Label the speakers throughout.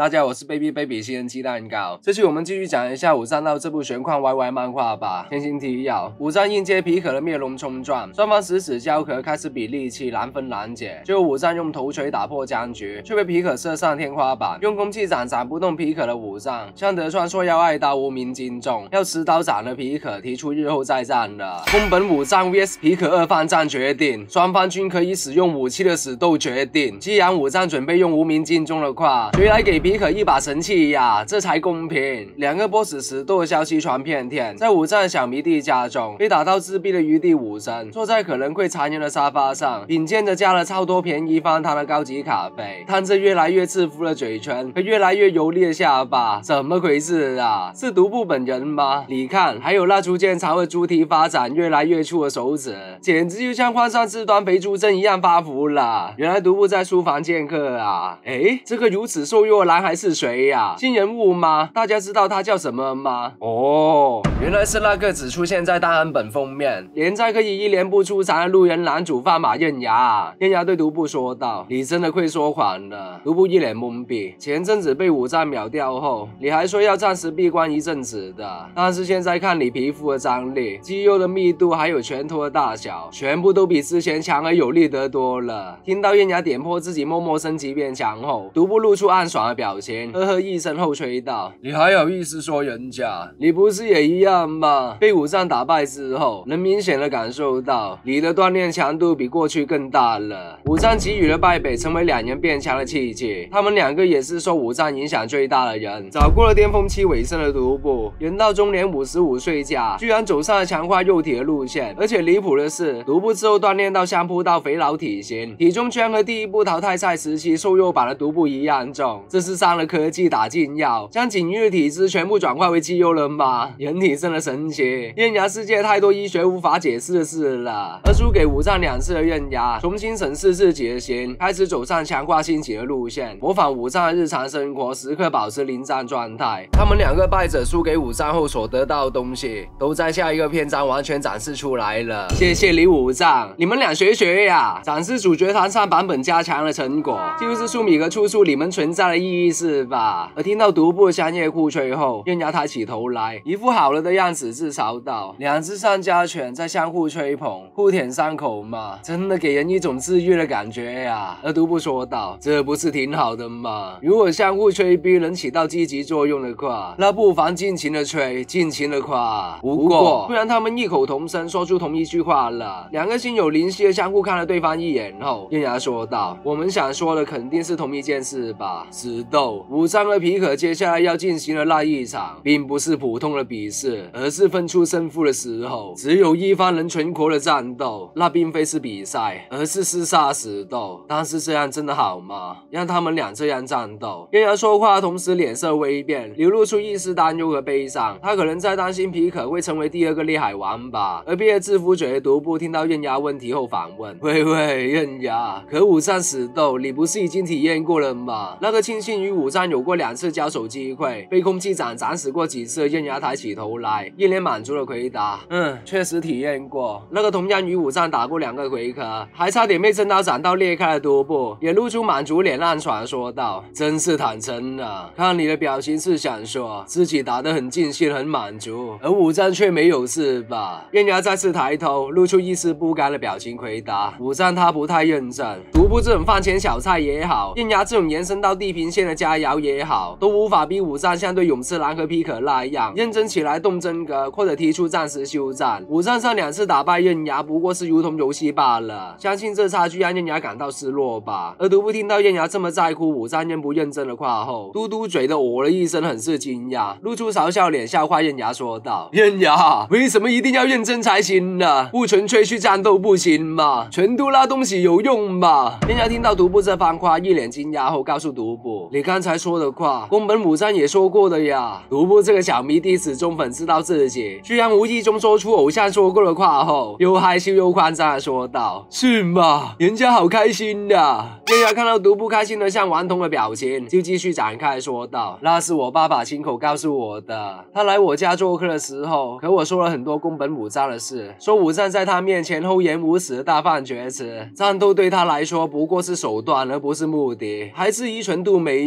Speaker 1: 大家好，我是 baby 新人鸡蛋糕。这期我们继续讲一下武藏道这部玄幻 YY 漫画吧。先行提要：武藏迎接皮可的灭龙冲撞，双方十指交合，开始比力气，难分难解。最后武藏用头锤打破僵局，却被皮可射上天花板。用空气斩斩不动皮可的武藏，向德川说要爱刀无名精中，要持刀斩了皮可，提出日后再战了。宫本武藏 vs 皮可二番战决定，双方均可以使用武器的死斗决定。既然武藏准备用无名精中的话，谁来给皮可一把神器呀？这才公平。两个 boss 死斗的消息传遍天，在武藏的小迷弟家中，被打到自闭的余地武神坐在可能会残忍的沙发上，品鉴着加了超多便宜方糖的高级咖啡，摊着越来越自负的嘴唇和越来越油腻的下巴，怎么回事啊？是独步本人吗？你看，还有那逐渐朝着猪蹄发展越来越粗的手指，简直就像患上自端肥猪症一样发福了。原来独步在书房见客啊！诶，这个如此瘦弱的男孩是谁呀？新人物吗？大家知道他叫什么吗？哦，原来是那个只出现在单行本封面，连载可以一连不出场的路人男主范马刃牙。刃牙对独步说道：“你真的会说谎了。”独步一脸懵逼，前阵子被武藏秒掉后，你还说要暂时闭关一阵子的，但是现在看你皮肤的张力、肌肉的密度还有拳头的大小，全部都比之前强而有力得多了。听到刃牙点破自己默默升级变强后，独步露出暗爽的表情，呵呵一声后吹道：“你还好意思说人家？你不是也一样吗？被武藏打败之后，能明显的感受到你的锻炼强度比过去更大了。”武藏给予了败北成为两人变强的契机，他们两个也是受武藏影响最大的人。找过了巅峰期尾声的独步，人到中年55岁假，居然走上了强化肉体的路线，而且离谱的是，独步之后锻炼到相扑到肥佬体型，体重居然和第一部淘汰赛时期瘦肉版的独步一样重，这是上了科技打禁药，将仅余的体质全部转化为肌肉了吗？人体真的神奇，刃牙世界太多医学无法解释的事了。而输给武藏2次的刃牙，重新审视自己的心，开始走上强化兴起的路线，模仿武藏的日常生活，时刻保持临战状态。他们两个败者输给武藏后所得到的东西，都在下一个篇章完全展示出来了。谢谢你武藏，你们俩学呀！展示主角团上版本加强的成果，就是苏米格处处你们存在的意义是吧？而听到独步的香叶酷吹后，刃牙抬起头来，一副好了的样子，自嘲道：“两只上家犬在相互吹捧，互舔伤口嘛，真的给人一种治愈的感觉呀。”而独步说道：“这不是挺好的吗？如果相互吹逼能起到积极作用的话，那不妨尽情的吹，尽情的夸。”不过，突然他们异口同声说出同一句话了，两个心有灵犀的相互看了对方一眼后，刃牙说道：“我们想说的肯定是同一件事吧？死斗，武藏和皮可接下来要进行的那一场，并不是普通的比试，而是分出胜负的时候，只有一方能存活的战斗。那并非是比赛，而是厮杀死斗。但是这样真的好吗？让他们俩这样战斗？”刃牙说话同时脸色微变，流露出一丝担忧和悲伤。他可能在担心皮可会成为第二个厉海王吧。而憋着自负嘴的独步听到刃牙问题后反问：“喂，刃牙，可武藏死斗你不是已经体验过了吗？那个庆幸与武藏有过2次交手机会，被空气斩斩死过几次的刃牙抬起头来，一脸满足的回答：确实体验过。那个同样与武藏打过2个回合，还差点被真刀斩到裂开的独步，也露出满足脸暗爽说道：“真是坦诚啊，看你的表情是想说自己打得很尽兴很满足，而武藏却没有是吧？”刃牙再次抬头，露出一丝不甘的表情回答：“武藏他不太认真，独步这种饭前小菜也好，刃牙这种延伸到地平线的佳肴也好，都无法逼武藏像对勇次郎和皮可那样认真起来动真格，或者提出暂时休战。武藏上2次打败刃牙不过是如同游戏罢了，相信这差距让刃牙感到失落吧。”而独步听到刃牙这么在乎武藏认不认真的话后，嘟嘟嘴的哦了一声，很是惊讶，露出嘲笑脸笑话刃牙说道：“刃牙，为什么一定要认真才行呢？不纯粹去战斗不行吗？纯度那东西有用吗？”刃牙听到独步这番话，一脸惊讶后告诉独步：“你刚才说的话，宫本武藏也说过的呀。”独步这个小迷弟始终粉知道自己居然无意中说出偶像说过的话后，又害羞又夸张的说道：“是吗？人家好开心呀。”刃牙看到独步开心的像顽童的表情，就继续展开说道：“那是我爸爸亲口告诉我的。他来我家做客的时候，和我说了很多宫本武藏的事，说武藏在他面前厚颜无耻的大放厥词，战斗对他来说不过是手段而不是目的，还质疑纯度没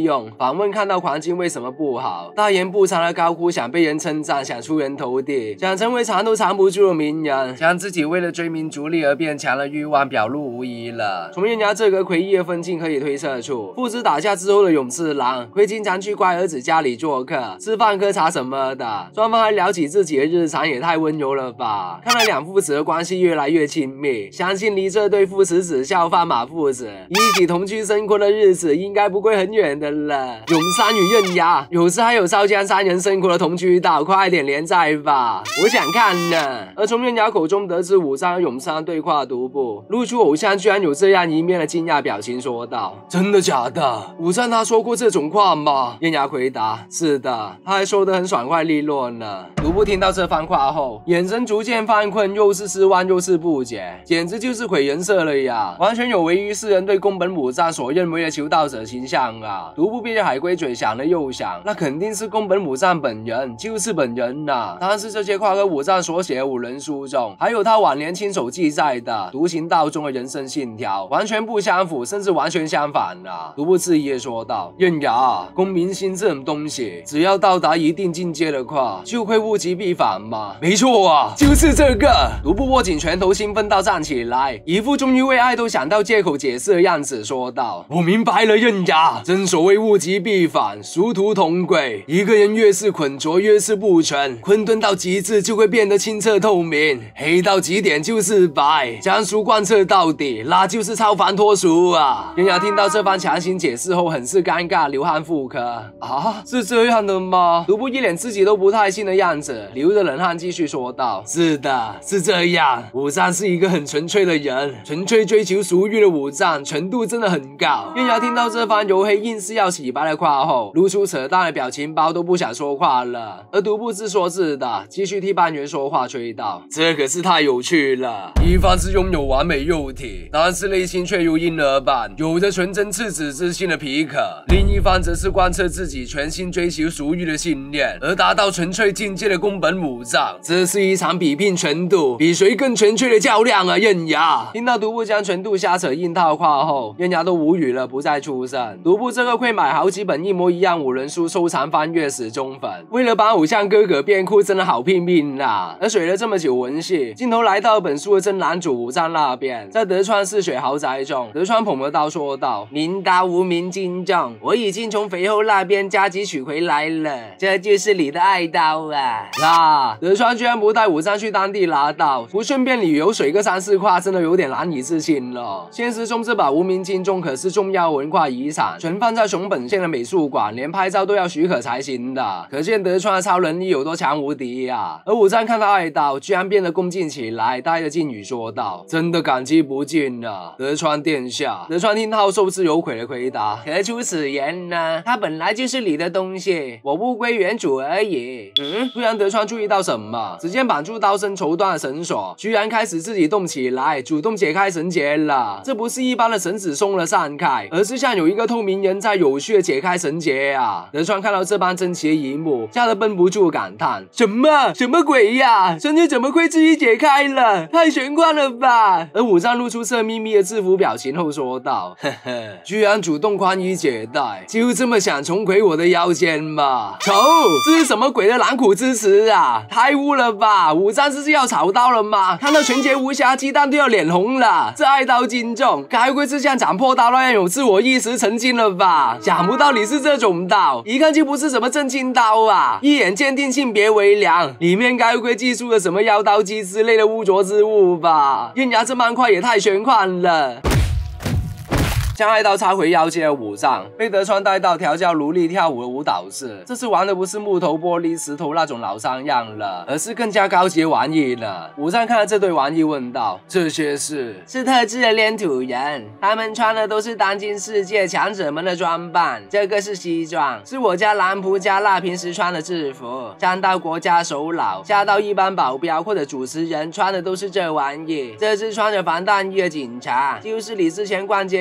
Speaker 1: 用，反问看到黄金为什么不好，大言不惭的高呼想被人称赞，想出人头地，想成为藏都藏不住的名人，将自己为了追名逐利而变强的欲望表露无遗了。从燕牙这个诡异的分镜可以推测出，父子打架之后的勇次郎会经常去乖儿子家里做客，吃饭喝茶什么的，双方还聊起自己的日常，也太温柔了吧。看来两父子的关系越来越亲密，相信离这对父慈子孝饭马父子一起同居生活的日子应该不会很远的了。永山与刃牙有时还有烧江三人生活的同居岛，快点连载吧，我想看呢。而从刃牙口中得知武藏和永山对话独步，露出偶像居然有这样一面的惊讶表情，说道：真的假的？武藏他说过这种话吗？刃牙回答：是的，他还说得很爽快利落呢。独步听到这番话后，眼神逐渐犯困，又是失望又是不解，简直就是毁人设了呀，完全有违于世人对宫本武藏所认为的求道者形象啊。独步闭着海龟嘴想了又想，那肯定是宫本武藏本人，就是本人啊。但是这些话和武藏所写的5人书中，还有他晚年亲手记载的独行道中的人生信条，完全不相符，甚至完全相反啊。独步质疑地说道：刃牙，公民心这种东西，只要到达一定境界的话，就会物极必反嘛。没错啊，就是这个。独步握紧拳头，兴奋到站起来，一副终于为爱豆想到借口解释的样子，说道：我明白了，刃牙，正所谓物极必反，殊途同归。一个人越是浑浊，越是不纯，混沌到极致就会变得清澈透明，黑到极点就是白，将书贯彻到底，那就是超凡脱俗啊。刃牙听到这番强行解释后，很是尴尬，流汗复咳。啊，是这样的吗？独步一脸自己都不太信的样子，流着冷汗继续说道：是的，是这样。武藏是一个很纯粹的人，纯粹追求俗欲的武藏程度真的很高。刃牙听到这番黝黑硬是要洗白的话后，露出扯淡的表情包，都不想说话了。而独步自说自的继续替班员说话，吹道：这可是太有趣了。一方是拥有完美肉体，但是内心却如婴儿般有着纯真赤子之心的皮可，另一方则是贯彻自己全心追求俗欲的信念而达到纯粹境界的宫本武藏。这是一场比拼纯度，比谁更纯粹的较量啊。刃牙听到独步将纯度瞎扯硬套话后，刃牙都无语了，不再出声。独步这个会买好几本一模一样5人书收藏翻阅死忠粉，为了帮偶像哥哥辩护真的好拼命啊。而水了这么久文戏，镜头来到本书的真男主武藏那边，在德川嗜血豪宅中，德川捧着刀说道：您大无名敬重，我已经从肥后那边加急取回来了，这就是你的爱刀啊。德川居然不带武藏去当地拿刀，不顺便旅游水个3、4块，真的有点难以置信了。现实中这把无名敬重可是重要文化遗产，存放在熊本县的美术馆，连拍照都要许可才行的，可见德川的超能力有多强无敌啊。而武藏看到爱刀居然变得恭敬起来，带着敬语说道：真的感激不尽啊，德川殿下。德川听到受之有愧的回答：何出此言呢？他本来就是你的东西，我物归原主而已。突然德川注意到什么，只见绑住刀身绸缎的绳索居然开始自己动起来，主动解开绳结了。这不是一般的绳子松了散开，而是像有一个透明人在有序的解开绳结啊。德川看到这般珍奇的一幕，吓得绷不住感叹：什么鬼呀？绳结怎么会自己解开了？太玄幻了吧。而武藏露出色眯眯的制服表情后说道：呵呵，居然主动宽衣解带，就这么想重回我的腰间吗？丑，这是什么鬼的狼苦之词啊？太污了吧。武藏是要草刀了吗？看到全节无瑕，鸡蛋都要脸红了。这爱刀敬重该不会是像斩破刀那样有自我意识曾经了吧？想不到你是这种刀，一看就不是什么正经刀啊，一眼鉴定性别为良，里面该不会寄出了什么妖刀姬之类的污浊之物吧？刃牙这漫画也太玄幻了。将爱刀插回腰间的武藏被德川带到调教奴隶跳舞的舞蹈室，这次玩的不是木头、玻璃、石头那种老三样了，而是更加高级的玩意了。武藏看了这堆玩意问道：这些是特制的炼土人，他们穿的都是当今世界强者们的装扮。这个是西装，是我家男仆加辣平时穿的制服，上到国家首脑，下到一般保镖或者主持人穿的都是这玩意。这只穿着防弹衣的警察，就是你之前逛街遇到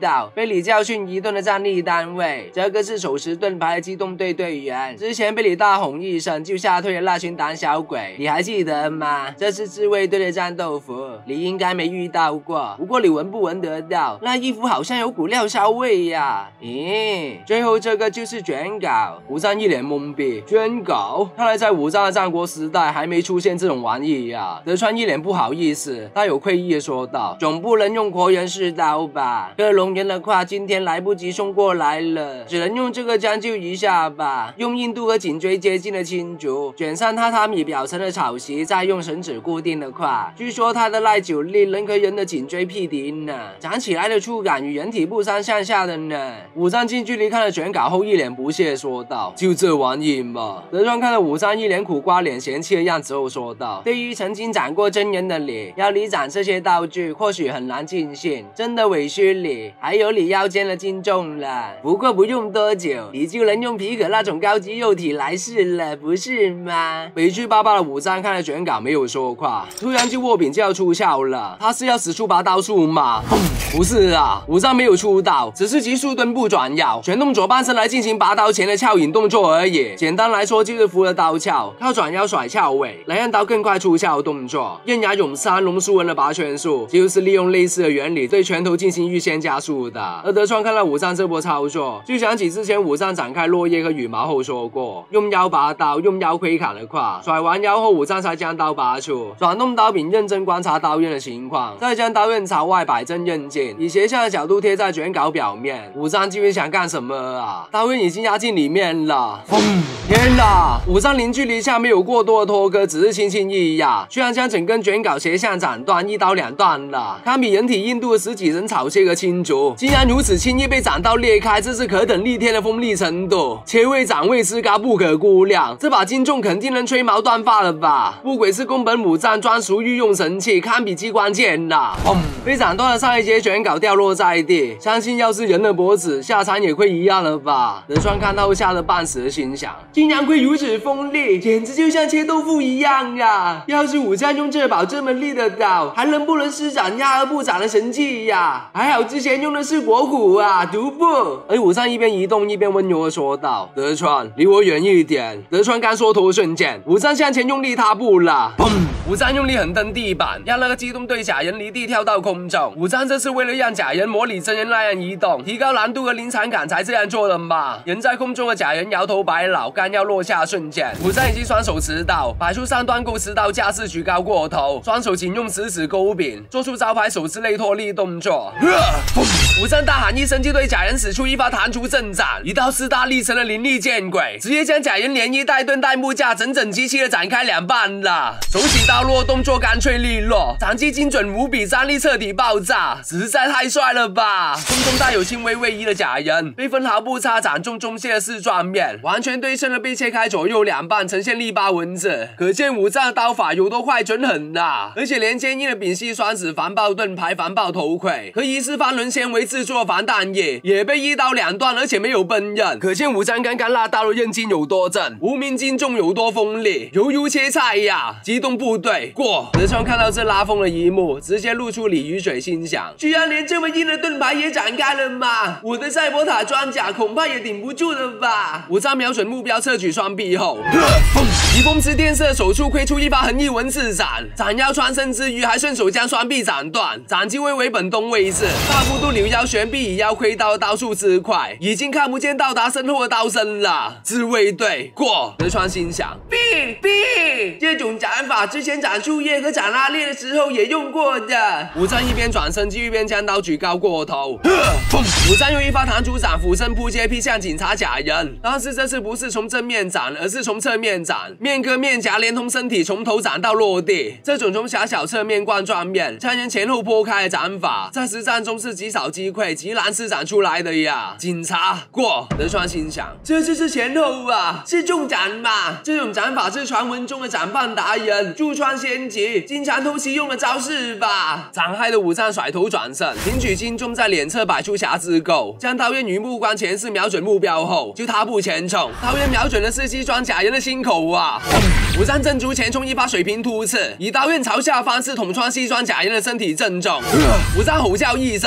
Speaker 1: 到，被李教训一顿的战力单位。这个是手持盾牌的机动队队员，之前被李大吼一声就吓退了那群胆小鬼，你还记得吗？这是自卫队的战斗服，你应该没遇到过，不过你闻不闻得到？那衣服好像有股料骚味呀。咦，最后这个就是卷稿。吴赞一脸懵逼，卷稿？看来在武藏的战国时代还没出现这种玩意呀。德川一脸不好意思，带有愧意的说道：“总不能用国元士刀吧？克隆人的话，今天来不及送过来了，只能用这个将就一下吧。用印度和颈椎接近的青竹卷上榻榻米表层的草席，再用绳子固定的话，据说它的耐久力能和人的颈椎匹敌呢，长起来的触感与人体不相上下的呢。”武藏近距离看了卷稿后，一脸不屑说道：“就这玩意嘛。”德川看了武藏一脸苦瓜脸嫌弃的样子后说道：“对于曾经斩过真人的你，要你斩这些道具，或许很难尽兴，真的委屈你，还有你腰间的斤重了。不过不用多久，你就能用皮可那种高级肉体来试了，不是吗？”委屈巴巴的武藏看了卷稿没有说话，突然就握柄就要出鞘了，他是要使出拔刀术吗？不是啊，武藏没有出刀，只是急速蹲步转腰，旋动左半身来进行拔刀前的鞘引动作而已。简单来说就是扶了刀鞘，靠转腰甩鞘尾，来让刀更快出鞘的动作。刃牙永山龙书文的拔拳术就是利用类似的原理对拳头进行预先加速的。而德川看到武藏这波操作，就想起之前武藏展开落叶和羽毛后说过，用腰拔刀，用腰挥砍的话，甩完腰后武藏才将刀拔出，转动刀柄认真观察刀刃的情况，再将刀刃朝外摆正刃径，以斜向的角度贴在卷稿表面。武藏究竟想干什么啊？刀刃已经压进里面了。天哪！武藏零距离下没有过多的拖割，只是轻轻一压，居然将整根卷稿斜向斩断，一刀两断了。堪比人体硬度的10几层草切和青竹，竟然如此轻易被斩刀裂开，这是可等逆天的锋利程度，切位斩位之高不可估量。这把金重肯定能吹毛断发了吧？不愧是宫本武藏专属御用神器，堪比机关剑呐！被斩断的上一节卷稿掉落在地，相信要是人的脖子，下场也会一样了吧？德川看到吓得半死，心想：竟然会如此锋利，简直就像切豆腐一样啊！要是武藏用这把这么利的刀，还能不能施展压而不斩的神器呀？还好之前用的是火虎啊，独步。而武藏一边移动一边温柔的说道：“德川，离我远一点。”德川刚说头瞬间，武藏向前用力踏步了，砰！武藏用力狠蹬地板，让那个机动队假人离地跳到空中。武藏这是为了让假人模拟真人那样移动，提高难度和临场感才这样做的嘛。人在空中的假人摇头摆脑，刚要落下瞬间，武藏已经双手持刀，摆出3段构持刀架势，举高过头，双手紧用食指勾柄，做出招牌手持类脱力动作。武藏大喊一声，就对假人使出一发弹出阵斩，一道势大力沉的灵力见鬼，直接将假人连衣带盾带木架整整齐齐的展开2半了。手起刀落，动作干脆利落，斩击精准无比，张力彻底爆炸，实在太帅了吧！空中带有轻微位移的假人，被分毫不差斩中中线的4状面，完全对称的被切开左右2半，呈现力疤纹子，可见武藏的刀法有多快准狠啊！而且连坚硬的丙烯双子防爆盾牌、防爆头盔和疑似方轮纤维制作防弹液也被一刀两断，而且没有崩刃，可见武藏刚刚那刀的刃劲有多正，无名金重有多锋利，犹如切菜呀！机动部队过。德川看到这拉风的一幕，直接露出鲤鱼水，心想：居然连这么硬的盾牌也展开了吗？我的赛博塔装甲恐怕也顶不住了吧！武藏瞄准目标，侧举双臂后，疾风之电射手处挥出一发横翼文字斩，斩腰穿身之余，还顺手将双臂斩断，斩击为为本东位置，大幅度扭腰旋臂，以腰挥刀的刀速之快，已经看不见到达身后的刀身了。自卫队过。德川心想：这种斩法之前斩树叶和斩拉链的时候也用过的。武藏一边转身就一边将刀举高过头，武藏用一发弹出斩俯身扑接劈向警察假人，但是这次不是从正面斩，而是从侧面斩，面割面颊连同身体从头斩到落地。这种从狭小侧面冠状面将人前后拨开的斩法，在实战中是极少击溃、极难施展出来的呀。警察过。德川心想：这就是前后啊，是重斩嘛？这种斩法是传闻中的斩犯达人驻川仙吉经常偷袭用的招式吧？斩害的武藏甩头转身，挺举金钟在脸侧摆出匣子钩，将刀刃于目光前视瞄准目标后，就踏步前冲。刀刃瞄准的是西装假人的心口啊！武藏正足前冲一发水平突刺，以刀刃朝下方式捅穿西装假人的身体正中。武藏吼叫一声，捅下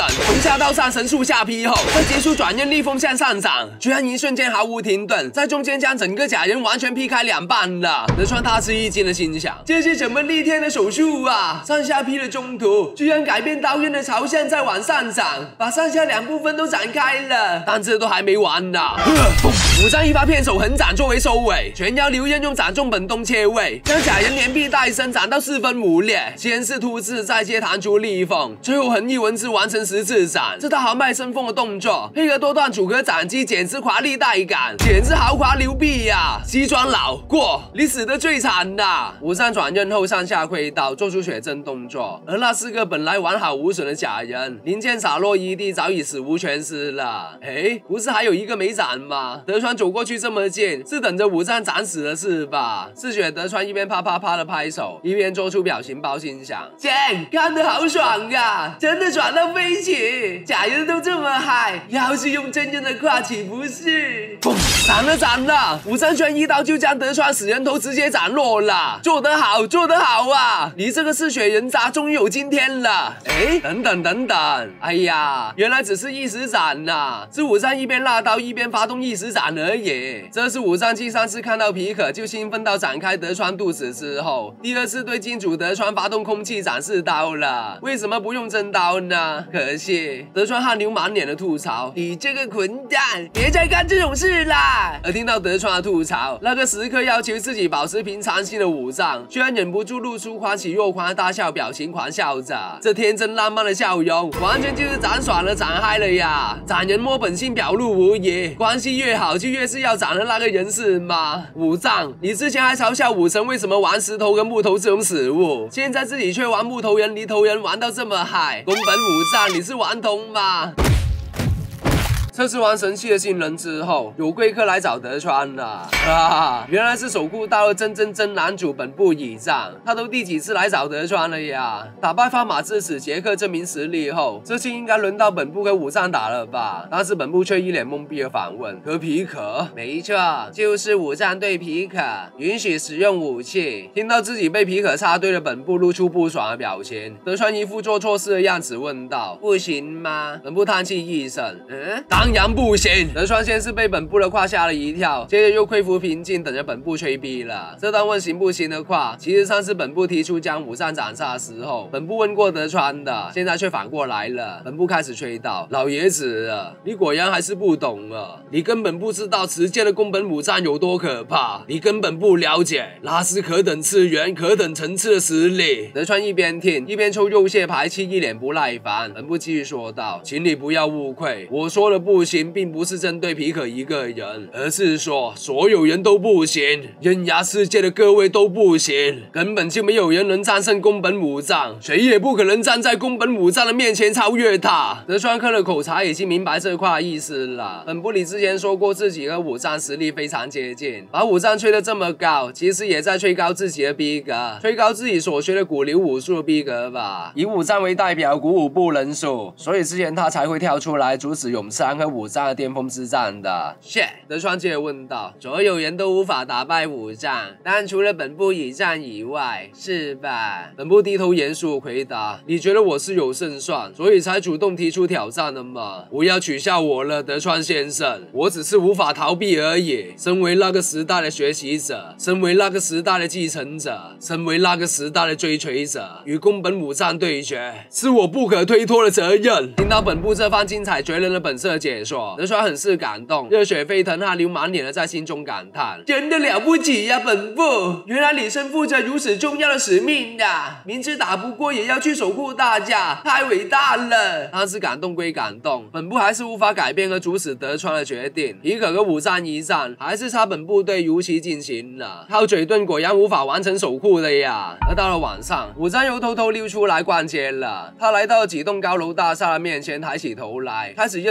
Speaker 1: 下到上神速下劈后，在结束转刃逆风向上涨，居然一瞬间毫无停顿，在中间将整个假人完全劈开2半了。德川大吃一惊的心想：这是什么逆天的手术啊？上下劈的中途，居然改变刀刃的朝向再往上涨，把上下2部分都展开了。但这都还没完呢！武藏一发片手横斩作为收尾，全腰留刃用斩中本东切位，将假人连臂带身斩到4分5裂，先是突刺，再接弹出裂缝，最后横一文字完成10次斩。这套豪迈生风的动作，配合多段组合斩击，简直华丽带感，简直豪华牛逼呀！西装佬过，你死得最惨呐！武藏转刃后上下挥刀，做出血震动作，而那4个本来完好无损的假人，零件洒落一地，早已死无全尸了。哎，不是还有一个没斩吗？德川走过去这么近，是等着武藏斩死了是吧？嗜血德川一边啪啪啪的拍手，一边做出表情包，心想：剑看得好爽啊，真的爽到飞起！假人都这么嗨，要是用真人的话，岂不是？砰！斩了！武藏拳一刀就将德川死人头直接斩落了，做得好，做得好啊！你这个嗜血人渣终于有今天了。哎，等等，哎呀，原来只是一时斩呐，是武藏一边拉刀一边发动一时斩而已。这是武藏继上次看到皮可就兴奋到展开德川肚子之后，第2次对金主德川发动空气斩式刀了。为什么不用真刀呢？可惜德川汗流满脸的吐槽：“你这个混蛋，别再干这种事啦！”而听到德川的吐槽，那个时刻要求自己保持平常心的武藏，居然忍不住露出欢喜若狂的大笑表情，狂笑着。这天真浪漫的笑容，完全就是斩爽了，斩嗨了呀！斩人摸本性表露无遗，关系越好就越是要斩的那个人是吗？武藏，你之前还嘲笑武神为什么玩石头跟木头这种死物，现在自己却玩木头人、泥头人玩到这么嗨，宫本武藏，你是顽童吗？测试完神器的新人之后，有贵客来找德川了原来是守护道的真男主本部倚仗，他都第几次来找德川了呀？打败发马之子杰克证明实力后，这次应该轮到本部跟武藏打了吧？但是本部却一脸懵逼的反问：可皮可？没错，就是武藏对皮可允许使用武器。听到自己被皮可插队的本部露出不爽的表情，德川一副做错事的样子问道：不行吗？本部叹气一声：当然不行！德川先是被本部的话吓了一跳，接着又恢复平静，等着本部吹逼了。这段问行不行的话，其实上次本部提出将武藏斩杀的时候，本部问过德川的，现在却反过来了。本部开始吹道：老爷子啊，你果然还是不懂啊！你根本不知道持剑的宫本武藏有多可怕，你根本不了解，那是可等次元、可等层次的实力。德川一边听一边抽肉屑排气，一脸不耐烦。本部继续说道：请你不要误会，我说的不行并不是针对皮可一个人，而是说所有人都不行，刃牙世界的各位都不行，根本就没有人能战胜宫本武藏，谁也不可能站在宫本武藏的面前超越他。德川喝了口茶，已经明白这块意思了。本部里之前说过自己和武藏实力非常接近，把武藏吹得这么高，其实也在吹高自己的逼格，吹高自己所学的古流武术的逼格吧。以武藏为代表，鼓舞部人数，所以之前他才会跳出来阻止永山和武藏的巅峰之战的。德川接着问道：所有人都无法打败武藏，但除了本部倚仗以外，是吧？本部低头严肃回答：你觉得我是有胜算，所以才主动提出挑战的吗？不要取笑我了，德川先生，我只是无法逃避而已。身为那个时代的学习者，身为那个时代的继承者，身为那个时代的追随者，与宫本武藏对决，是我不可推脱的责任。听到本部这番精彩绝伦的本色解说，德川很是感动，热血沸腾，汗流满脸的在心中感叹：真的了不起呀，本部！原来你身负着如此重要的使命呀！明知打不过也要去守护大家，太伟大了！但是感动归感动，本部还是无法改变和阻止德川的决定。皮可和武藏一战，还是差本部队如期进行了。靠嘴遁果然无法完成守护的呀！而到了晚上，武藏又偷偷溜出来逛街了。他来到几栋高楼大厦的面前，抬起头来，开始认真观察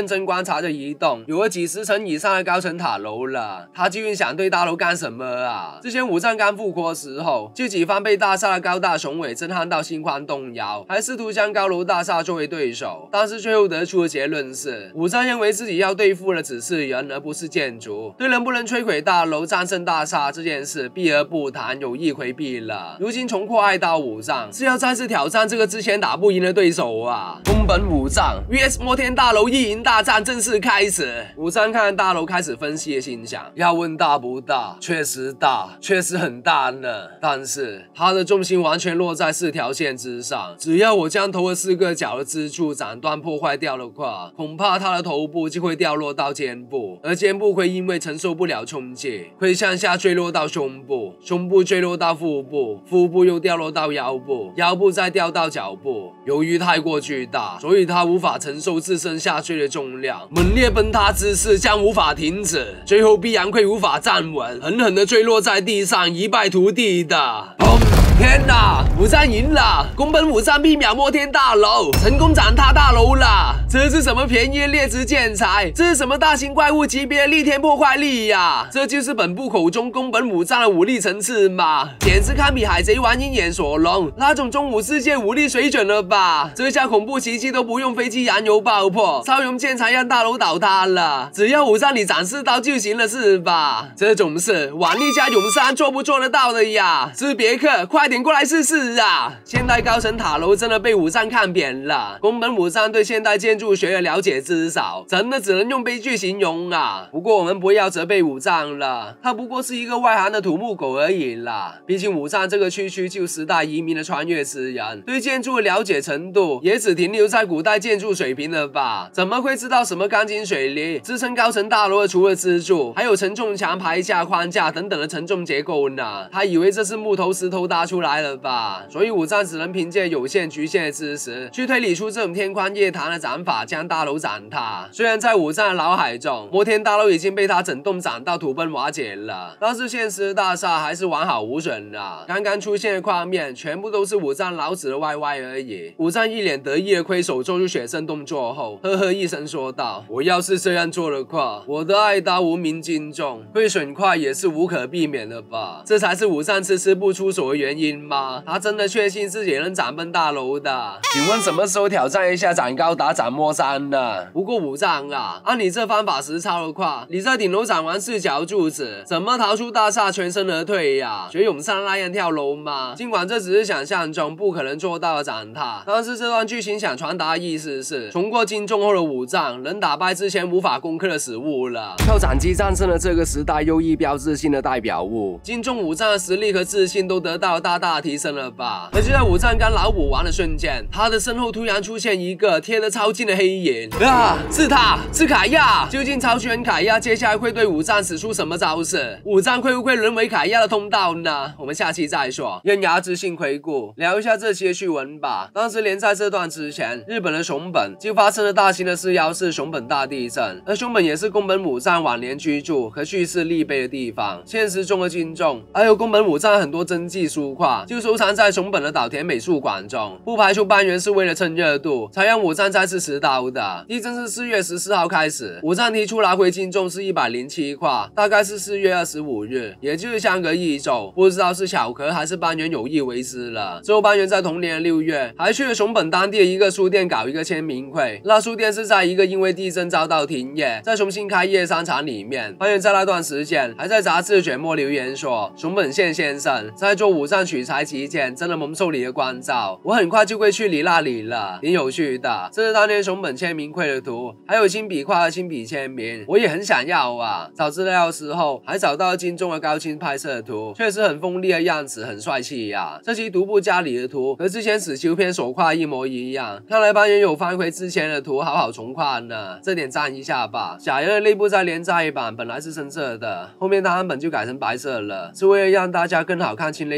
Speaker 1: 察着一栋有了几十层以上的高层塔楼了，他究竟想对大楼干什么啊？之前武藏刚复活时候，就几番被大厦的高大雄伟震撼到心慌动摇，还试图将高楼大厦作为对手，但是最后得出的结论是，武藏认为自己要对付的只是人而不是建筑，对能不能摧毁大楼战胜大厦这件事避而不谈，有意回避了。如今重扩爱刀武藏是要再次挑战这个之前打不赢的对手啊！宫本武藏 vs 摩天大楼意淫大战正式开始。武藏看大楼开始分析，心想要问大不大，确实大，确实很大呢。但是他的重心完全落在4条线之上，只要我将头和4个角的支柱斩断破坏掉的话，恐怕他的头部就会掉落到肩部，而肩部会因为承受不了冲击，会向下坠落到胸部，胸部坠落到腹部，腹部又掉落到腰部，腰部再掉到脚部。由于太过巨大，所以他无法承受自身下坠的重量，猛烈崩塌之势将无法停止，最后必然会无法站稳，狠狠地坠落在地上，一败涂地的。天哪！武藏赢了！宫本武藏媲秒摩天大楼，成功斩塌大楼了！这是什么便宜的劣质建材？这是什么大型怪物级别的逆天破坏力呀？这就是本部口中宫本武藏的武力层次吗？简直堪比海贼王鹰眼索隆那种中武世界武力水准了吧？这下恐怖奇迹都不用飞机燃油爆破，超容建材让大楼倒塌了，只要武藏你展示到就行了是吧？这种事腕力加永山做不做得到的呀？斯别克，快点过来试试啊！现代高层塔楼真的被武藏看扁了。宫本武藏对现代建筑学的了解之少，真的只能用悲剧形容啊。不过我们不要责备武藏了，他不过是一个外行的土木狗而已啦。毕竟武藏这个区就10代移民的穿越之人，对建筑的了解程度也只停留在古代建筑水平了吧？怎么会知道什么钢筋水泥支撑高层大楼的除了支柱，还有承重墙、排架、框架等等的承重结构呢？他以为这是木头石头搭出来了吧？所以武藏只能凭借有限局限的知识去推理出这种天方夜谭的斩法，将大楼斩塌。虽然在武藏的脑海中，摩天大楼已经被他整栋斩到土崩瓦解了，但是现实大厦还是完好无损啊。刚刚出现的画面全部都是武藏脑子的歪而已。武藏一脸得意的挥手做出血胜动作后，呵呵一声说道：“我要是这样做的话，我的爱刀无名惊重，会损坏也是无可避免的吧？这才是武藏迟迟不出手的原因吗？他真的确信自己能斩崩大楼的？请问什么时候挑战一下斩高达、斩魔山呢？不过武藏啊，按你这方法实操的话，你在顶楼斩完4角柱子，怎么逃出大厦全身而退呀？学永山那样跳楼吗？尽管这只是想象中不可能做到的斩踏，但是这段剧情想传达的意思是，重过金钟后的武藏能打败之前无法攻克的死物了。靠斩击战胜了这个时代优异标志性的代表物，金钟武藏的实力和自信都得到大大提升了吧？而就在武藏刚脑补完的瞬间，他的身后突然出现一个贴得超近的黑影啊！是他，是凯亚！究竟超巨人凯亚接下来会对武藏使出什么招式？武藏会不会沦为凯亚的通道呢？我们下期再说。刃牙之性回顾，聊一下这期的趣闻吧。当时连在这段之前，日本的熊本就发生了大型的414熊本大地震，而熊本也是宫本武藏晚年居住和叙事立碑的地方。现实中的金钟还有宫本武藏很多真迹书画就收藏在熊本的岛田美术馆中，不排除班员是为了趁热度才让武藏再次持刀的。地震是4月14号开始，武藏提出拿回金钟是107块，大概是4月25日，也就是相隔1周，不知道是巧合还是班员有意为之了。之后班员在同年的6月还去了熊本当地的一个书店搞一个签名会，那书店是在一个因为地震遭到停业再重新开业商场里面。班员在那段时间还在杂志卷末留言说，熊本县先生在做武藏取材期间真的蒙受你的关照，我很快就会去你那里了，挺有趣的。这是当年熊本签名会的图，还有亲笔画和亲笔签名，我也很想要啊。找资料的时候还找到金钟的高清拍摄图，确实很锋利的样子，很帅气呀。这期独步家里的图和之前死囚篇手画一模一样，看来班员有翻回之前的图好好重画呢，这点赞一下吧。假人的内部在连载版本来是深色的，后面单行本就改成白色了，是为了让大家更好看清内部吗？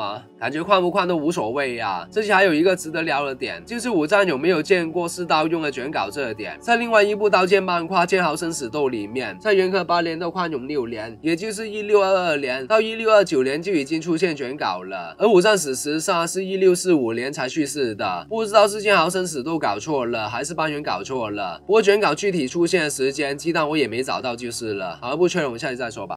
Speaker 1: 吗？感觉宽不宽都无所谓呀。这期还有一个值得聊的点，就是武藏有没有见过4刀用的卷稿这点。在另外一部刀剑漫画《剑豪生死斗》里面，在元和8年到宽永6年，也就是1622年到1629年就已经出现卷稿了，而武藏史实上是1645年才去世的。不知道是剑豪生死斗搞错了，还是班员搞错了。不过卷稿具体出现的时间，鸡蛋我也没找到就是了。好，不确认，我们下期再说吧。